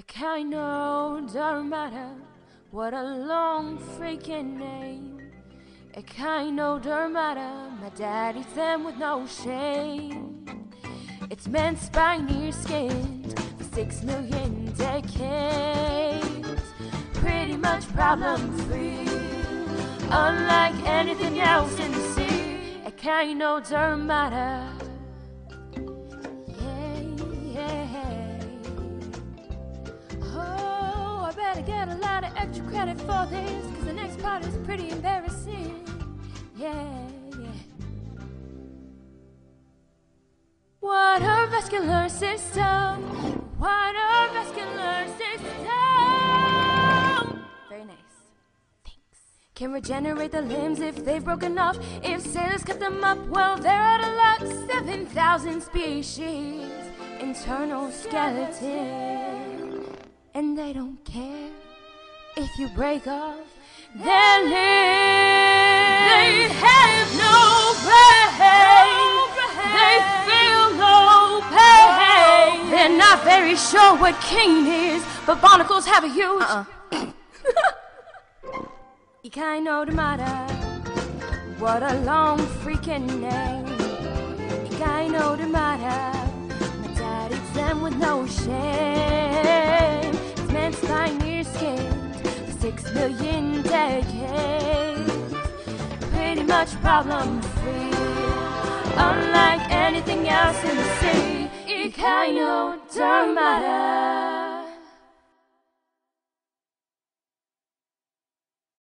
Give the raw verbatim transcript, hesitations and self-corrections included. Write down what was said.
Echinodermata, what a long freaking name. Echinodermata, my dad eats them with no shame. It's men spiny skinned for six million decades. Pretty much problem free, unlike anything else in the sea. Echinodermata. I get a lot of extra credit for this, cause the next part is pretty embarrassing. Yeah, yeah. Water vascular system. Water vascular system. Very nice. Thanks. Can regenerate the limbs if they've broken off. If sailors cut them up, well, they're out of luck. seven thousand species. Internal skeleton. And they don't care if you break off their limbs. They have no brain. They feel no pain. They're not very sure what cane is, but barnacles have a huge uh-uh. Echinodermata, what a long freaking name. Echinodermata, my dad eats them with no shame. It's meant spiny skinned for six million decades. Pretty much problem free, unlike anything else in the sea. Echinodermata.